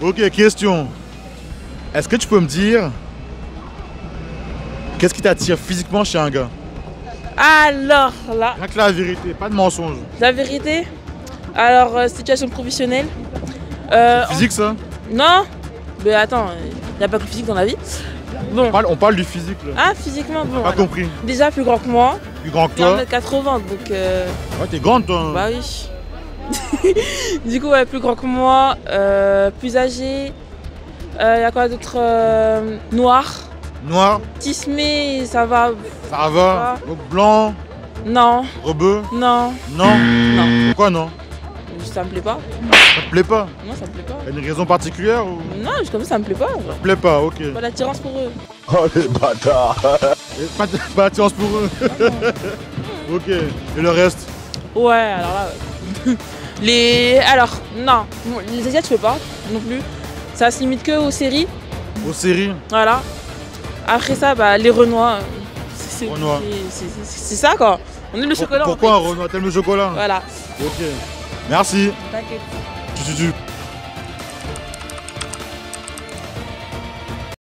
Ok, question. Est-ce que tu peux me dire qu'est-ce qui t'attire physiquement chez un gars? Alors là, Rien que la vérité, pas de mensonge. la vérité. Alors, situation professionnelle. Physique ça? Non, mais attends, il n'y a pas que le physique dans la vie. Bon. On parle du physique là. Ah, physiquement, bon. Pas compris. Déjà plus grand que moi. Plus grand que Il toi? 1m80, donc. Ouais, t'es grande toi. Bah oui. Du coup, ouais, plus grand que moi, plus âgé. Il y a quoi d'autre? Noir. Noir? Tismé, ça va. Ça va? Donc blanc? Non. Rebeu? Non. Non? Non. Pourquoi non? Ça me plaît pas. Ça te plaît pas? Non, ça me plaît pas. T'as une raison particulière ou? Non, juste comme ça me plaît pas. Ça te plaît pas, ok. Pas d'attirance pour eux. Oh les bâtards. Pas d'attirance pour eux. Ok. Et le reste? Ouais, alors là, ouais. Alors, non. Bon, les Asiates, je peux pas non plus. Ça se limite que aux séries. Aux séries? Voilà. Après ça, bah, les Renois. Renoir. C'est ça, quoi. On est le chocolat. Pourquoi en un Renoir? T'aimes le chocolat? fait. Voilà. Ok. Merci. T'inquiète. Tu.